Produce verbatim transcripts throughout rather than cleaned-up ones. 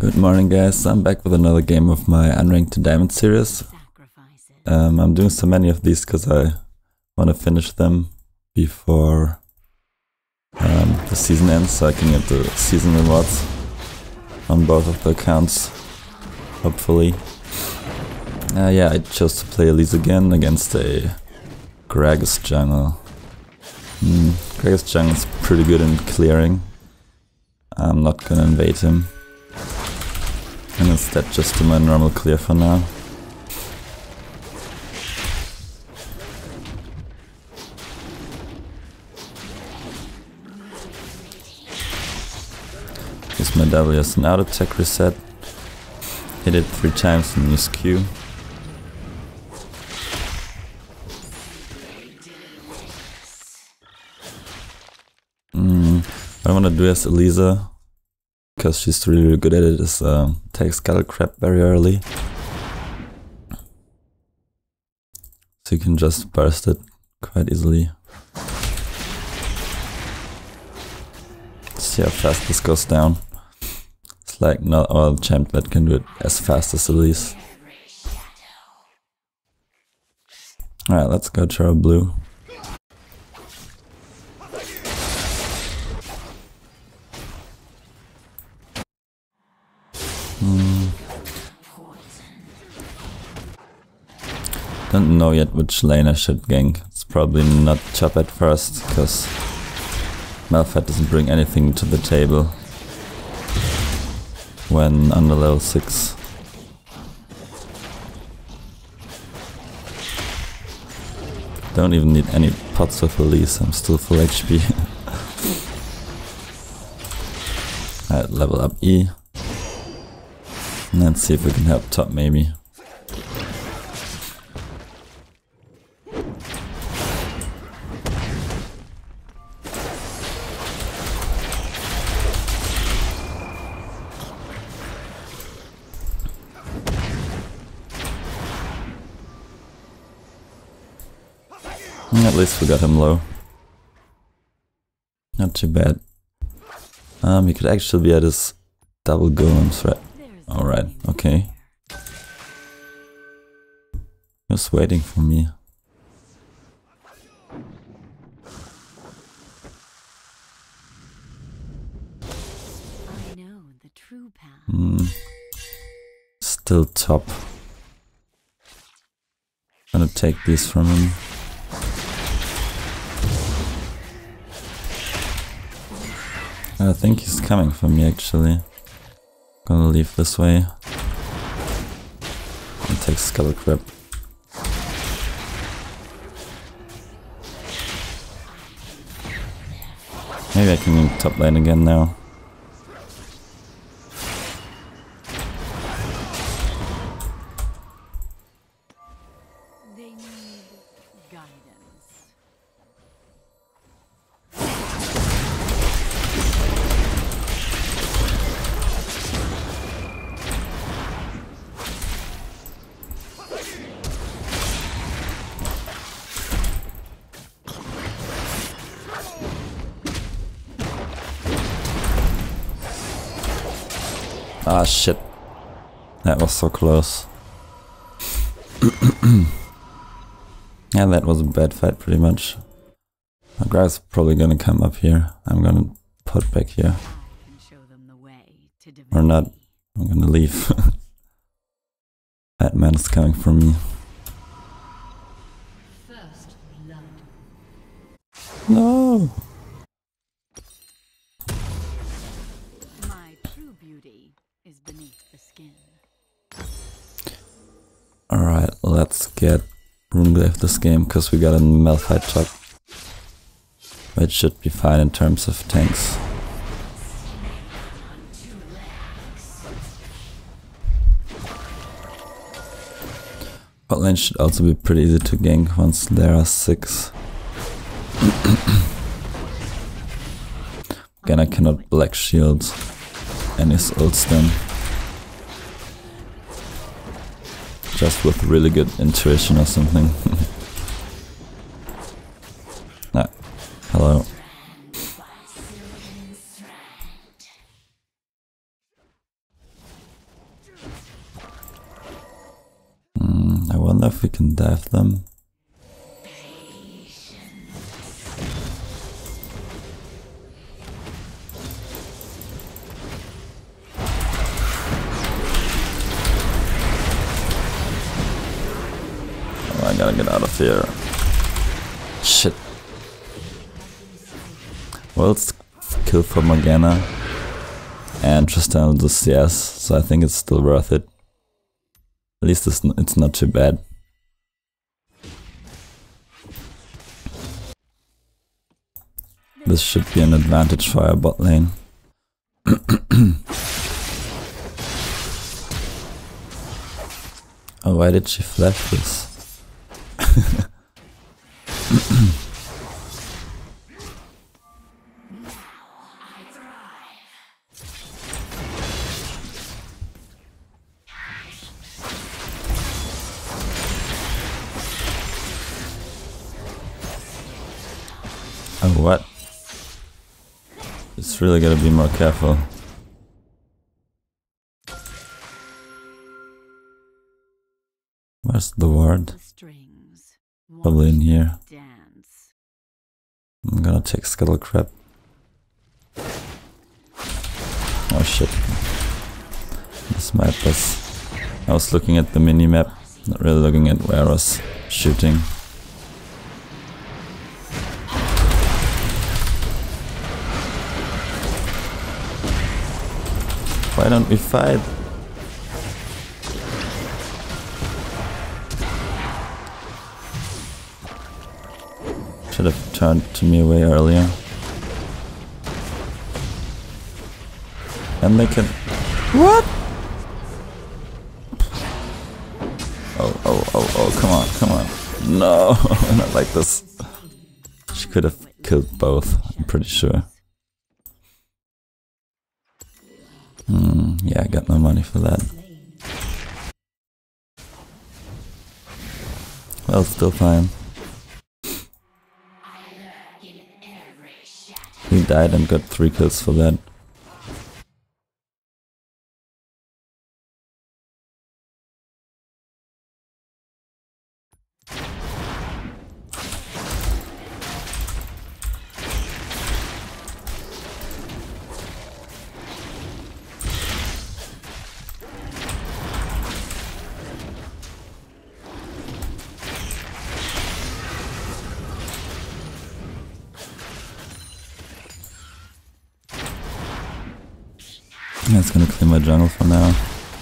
Good morning guys, I'm back with another game of my Unranked to Diamond series. Um, I'm doing so many of these because I want to finish them before um, the season ends, so I can get the season rewards on both of the accounts, hopefully. Uh, yeah, I chose to play Elise again against a Gragas jungle. Mm, Gragas jungle is pretty good in clearing. I'm not gonna invade him. And instead just do my normal clear for now. Use my W as an auto attack reset. Hit it three times and use Q. Mm, what I want to do as Elisa, because she's really, really good at it, is uh, take Scuttle Crab very early. So you can just burst it quite easily. See how fast this goes down. It's like not all champ that can do it as fast as Elise. Alright, let's go to our blue. Hmm. Don't know yet which lane I should gank. It's probably not Chop at first, because Malphite doesn't bring anything to the table when under level six. Don't even need any pots with Elise, I'm still full H P. Alright, level up E. And let's see if we can help top maybe. At least we got him low. Not too bad. Um, he could actually be at his double golems, right? Alright, okay. Just waiting for me. I know the true path. Hmm. Still top. Gonna take these from him. I think he's coming for me actually. Gonna leave this way. And take Scuttle Crab. Maybe I can top lane again now. They need guidance. Ah shit. That was so close. Yeah, that was a bad fight pretty much. My guy's probably gonna come up here. I'm gonna put back here. Or not. I'm gonna leave. That man is coming for me. First blood. No! My true beauty is beneath the skin. Alright, let's get Runeglaive this game, because we got a Malphite top. Which should be fine in terms of tanks. Bot lane should also be pretty easy to gank once there are six. Again, I cannot black shield any ult stun. Just with really good intuition or something. Ah, hello. gotta get out of here. Shit. Well, it's kill for Morgana. And Tristan will do C S, so I think it's still worth it. At least it's, n it's not too bad. This should be an advantage for our bot lane. Oh, why did she flash this? Oh, what? It's really gotta be more careful. Where's the ward? Probably in here. I'm gonna take Scuttle Crab. Oh shit. This map was... I was looking at the mini-map, not really looking at where I was shooting. Why don't we fight? Should have turned to me way earlier. And they can... What? Oh, oh, oh, oh, come on, come on. No, not like this. She could have killed both, I'm pretty sure. Hmm, yeah, I got no money for that. Well, still fine. He died and got three kills for that. That's gonna clear my jungle for now.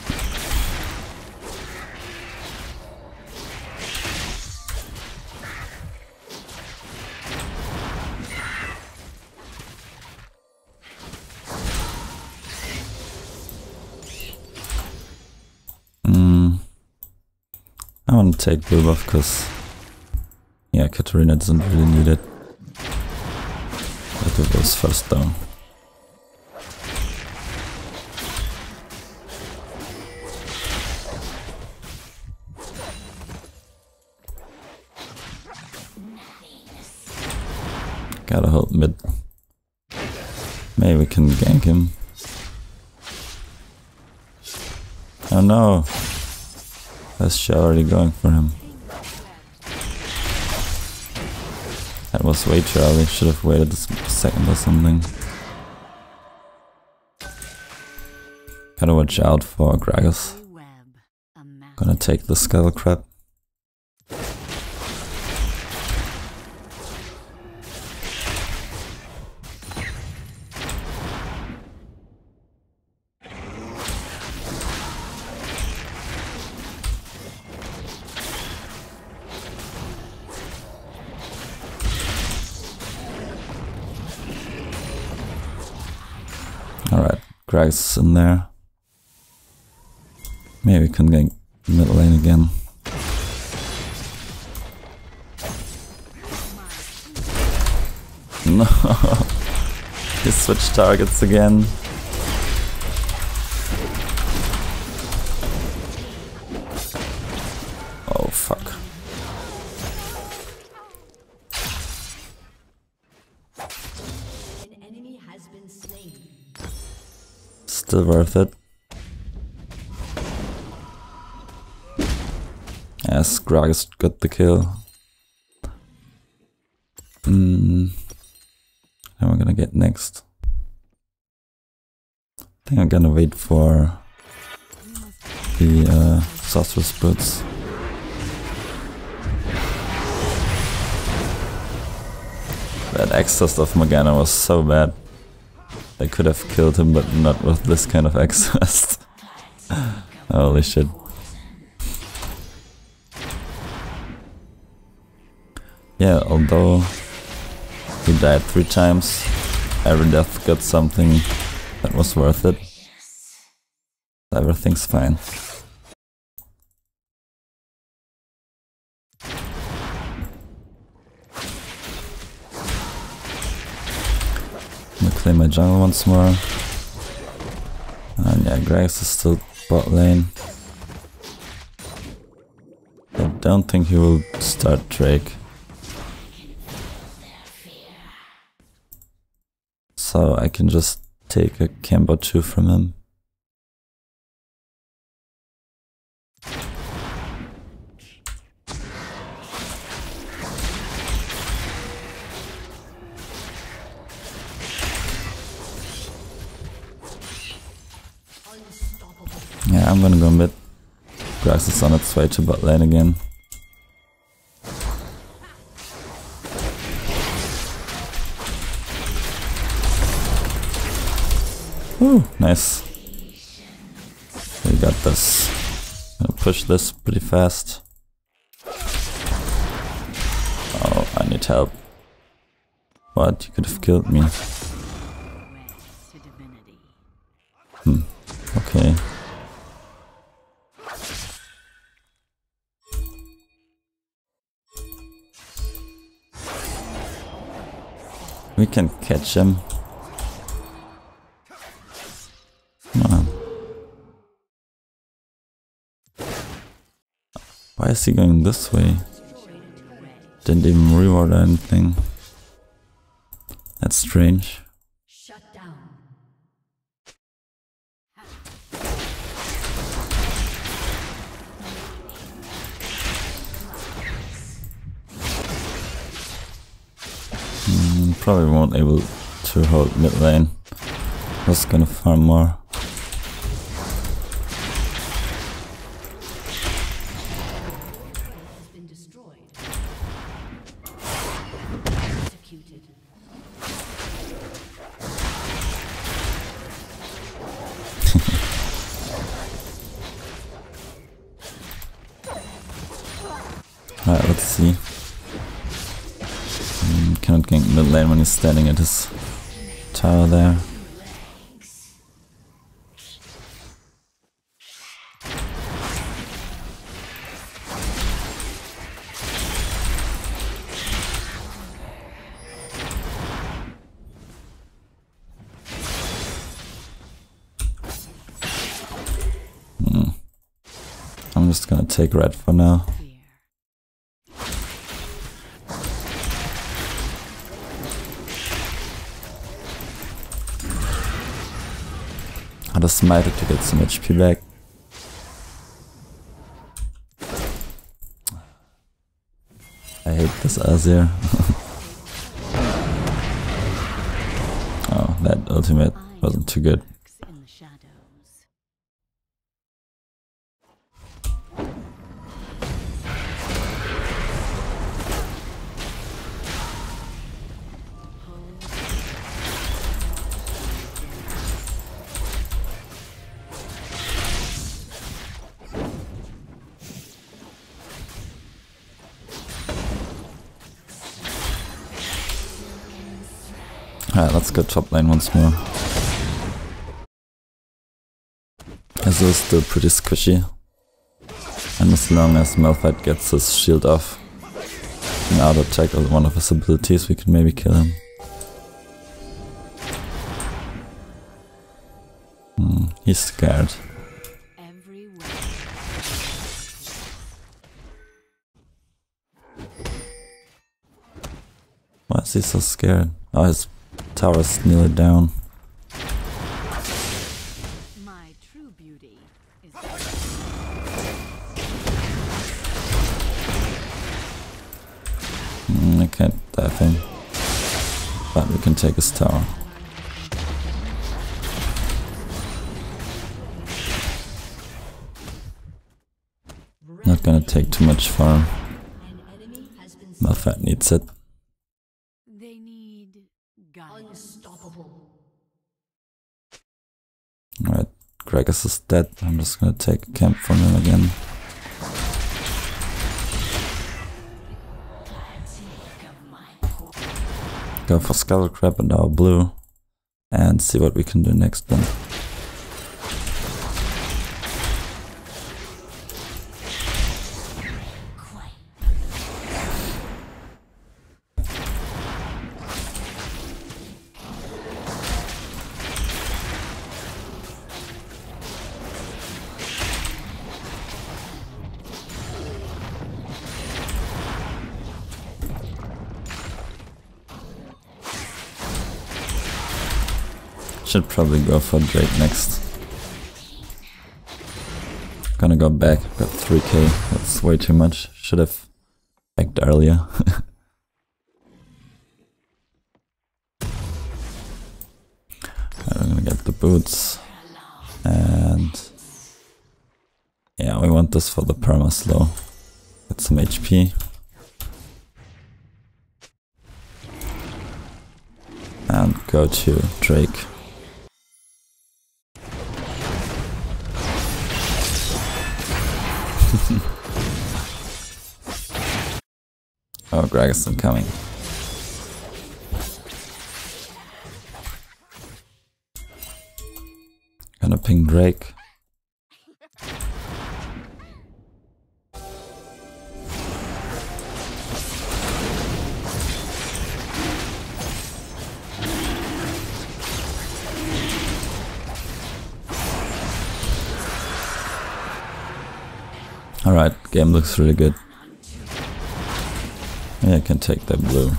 Mm. I want to take blue buff because, yeah, Katarina doesn't really need it. But it was first down. Gotta hold mid. Maybe we can gank him. Oh no! That's she already going for him. That was way too early. Should have waited a second or something. Gotta watch out for Gragas. Gonna take the Scuttle Crab. Alright, Gragas in there. Maybe we can get mid lane again. No! He switched targets again. Oh fuck. An enemy has been slain. Still worth it. Yes, Gragas got the kill. Mm. How am I gonna get next? I think I'm gonna wait for the uh, Sorcerer's Boots. That exhaust of Morgana was so bad. They could have killed him, but not with this kind of exhaust. Holy shit. Yeah, although he died three times, every death got something that was worth it. Everything's fine. I'm gonna claim my jungle once more. And yeah, Gragas is still bot lane. I don't think he will start Drake. So I can just take a camp or two from him. Yeah, I'm gonna go mid. Gragas is on its way to bot lane again. Ooh, nice. We got this. Gonna push this pretty fast. Oh, I need help. What? You could have killed me. Hmm. Okay. We can catch him. Come on. Why is he going this way? Didn't even reward or anything. That's strange. Shut down. Mm, probably won't able to hold mid lane. Just gonna farm more. Alright, let's see. Mm, cannot gank mid lane when he's standing at his tower there. Mm. I'm just gonna take red for now. Had a smiter to get some H P back. I hate this Azir. Oh, that ultimate wasn't too good. Alright, let's go top lane once more. Azir is still pretty squishy. And as long as Malphite gets his shield off and auto attack with one of his abilities, we can maybe kill him. Hmm, he's scared. Why is he so scared? Oh, his tower's nearly down. My true beauty is mm, I can't dive in, but we can take his tower. Not gonna take too much farm. Malphite needs it. They need Alright, Gragas is dead. I'm just gonna take a camp from him again. Go for Skull Crab and our blue and see what we can do next then. Should probably go for Drake next. Gonna go back, got three K, that's way too much. Should have backed earlier. I'm gonna get the boots. And yeah, we want this for the perma slow. Get some H P. And go to Drake. Oh, Gragas incoming. Gonna ping Drake. Alright, game looks really good. Yeah, I can take that blue.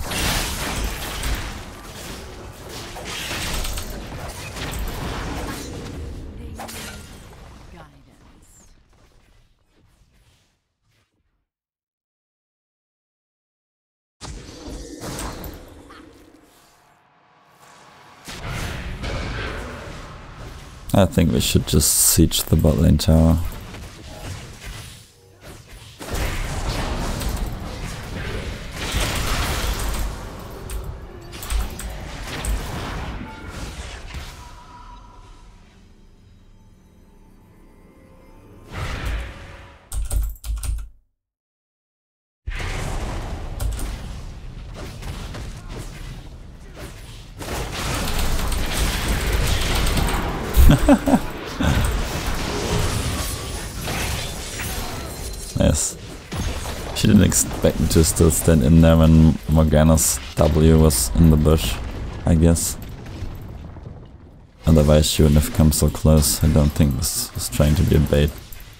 I think we should just siege the bot lane tower. Yes. She didn't expect me to still stand in there when Morgana's W was in the bush, I guess. Otherwise she wouldn't have come so close. I don't think this was trying to be a bait.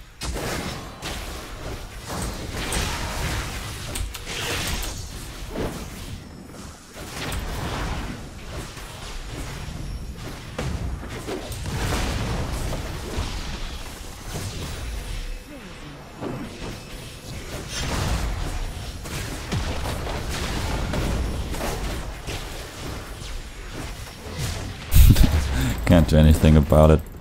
Can't do anything about it.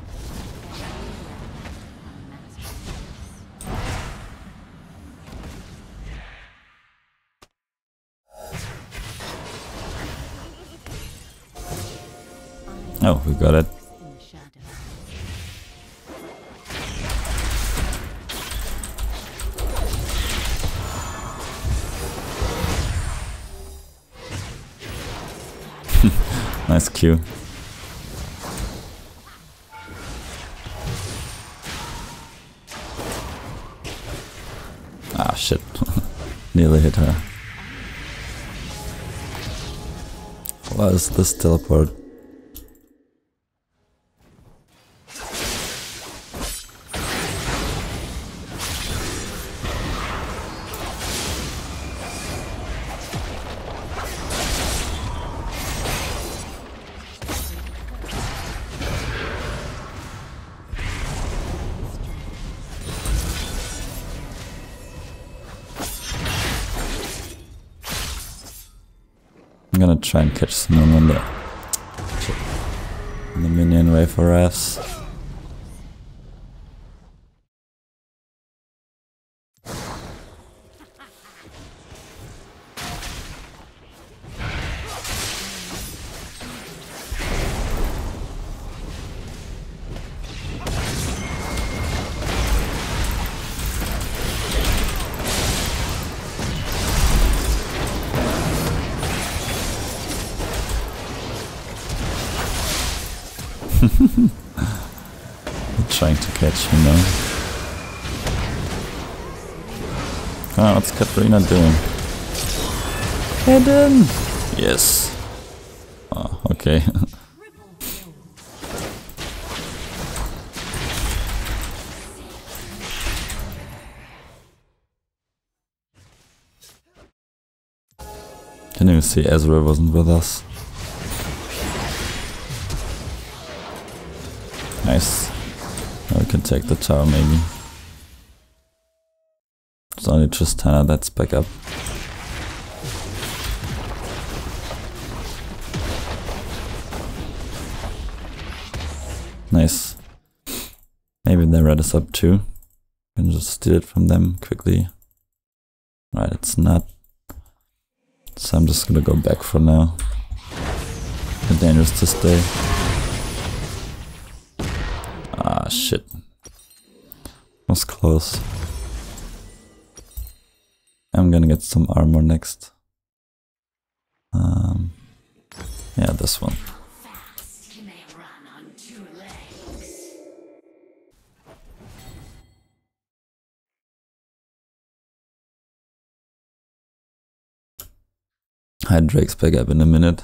Oh, we got it. Nice Q. Ah, shit. Nearly hit her. What is this teleport? I'm gonna try and catch someone on the, on the minion wave for refs. Trying to catch me now. Ah, what's Katarina doing? Hidden! Yes. Oh, okay. Didn't even see Ezra wasn't with us. Nice. Now we can take the tower maybe. It's only Tristana that's back up. Nice. Maybe their red is up too. Can just steal it from them quickly. Right, it's not. So I'm just gonna go back for now. It's dangerous to stay. Ah, shit. Was close. I'm gonna get some armor next. Um, yeah, this one. Hi, Drake's back up in a minute.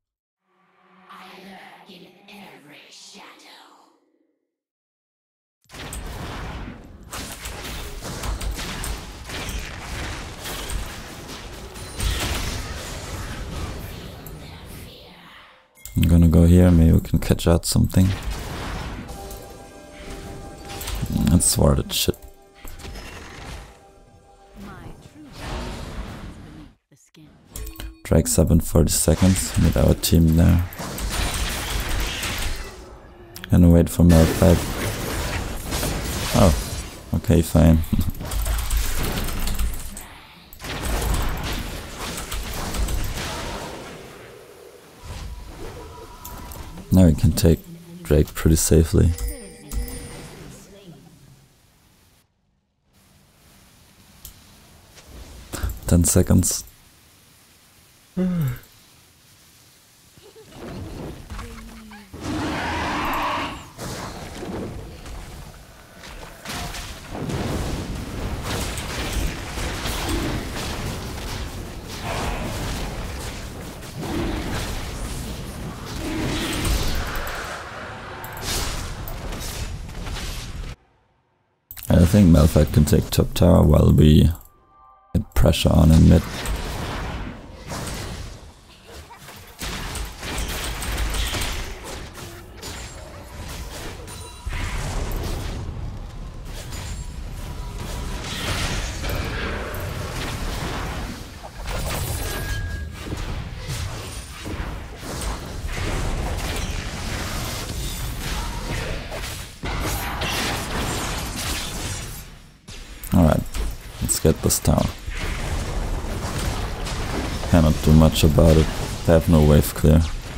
I'm gonna go here, maybe we can catch out something. That's sworded shit. Drake's up in forty seconds, need our team there. Gonna wait for Malphite. Oh, okay, fine. Now we can take Drake pretty safely. Ten seconds. I think Malphite can take top tower while we get pressure on in mid. Alright, let's get this tower. Cannot do much about it. They have no wave clear.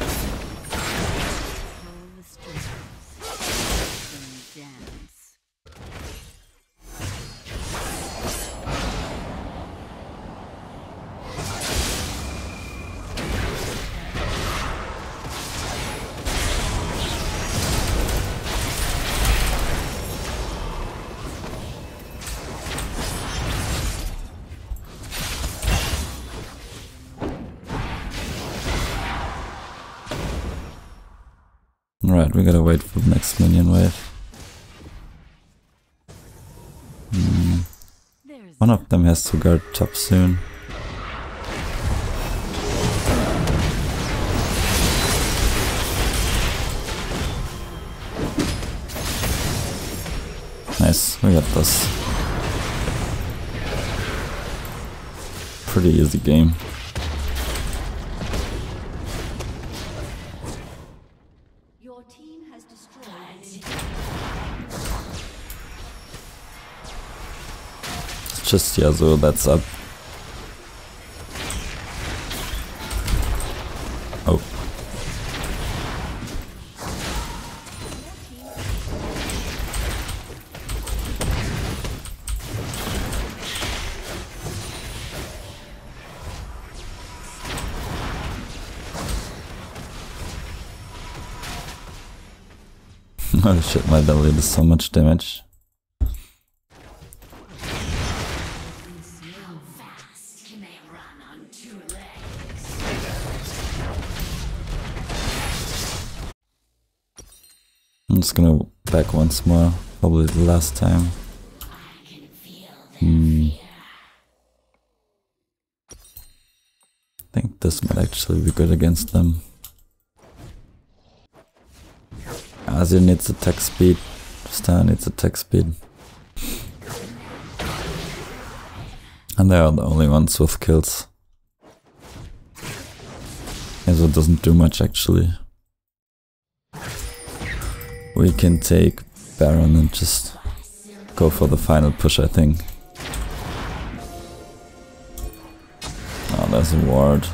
Right, we gotta wait for the next minion wave. Hmm. One of them has to guard top soon. Nice, we got this. Pretty easy game. Just Yasuo that's up. Oh. Oh shit, my W does so much damage. I'm just gonna back once more, probably the last time. Hmm. I think this might actually be good against them. Azir needs attack speed, Star needs attack speed. And they are the only ones with kills. Azir doesn't do much actually. We can take Baron and just go for the final push, I think. Oh, there's a ward.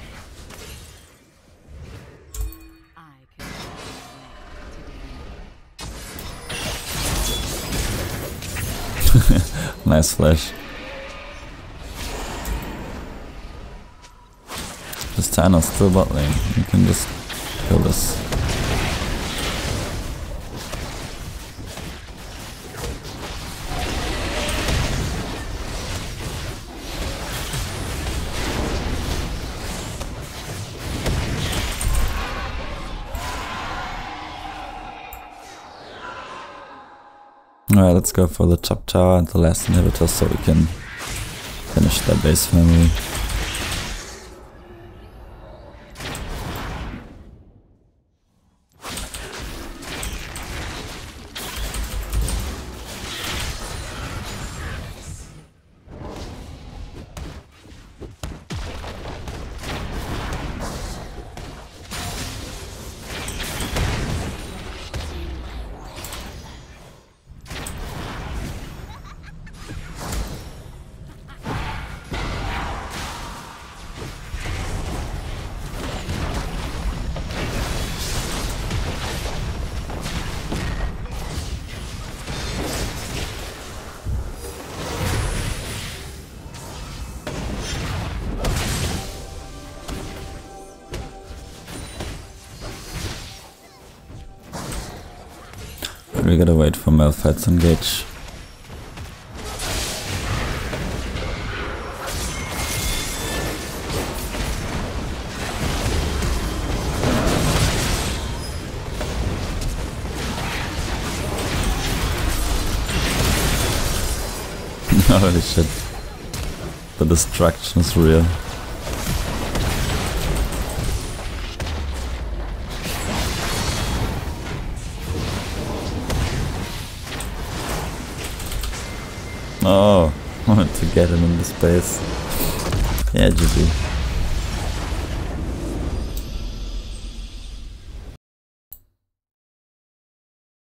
Nice flash. This Thanos still bot lane. You can just kill this. Alright, let's go for the top tower and the last inhibitor so we can finish that base family. We gotta wait for Malphite to engage. Holy shit. The destruction is real. Oh, I wanted to get him in the space. Yeah, G G.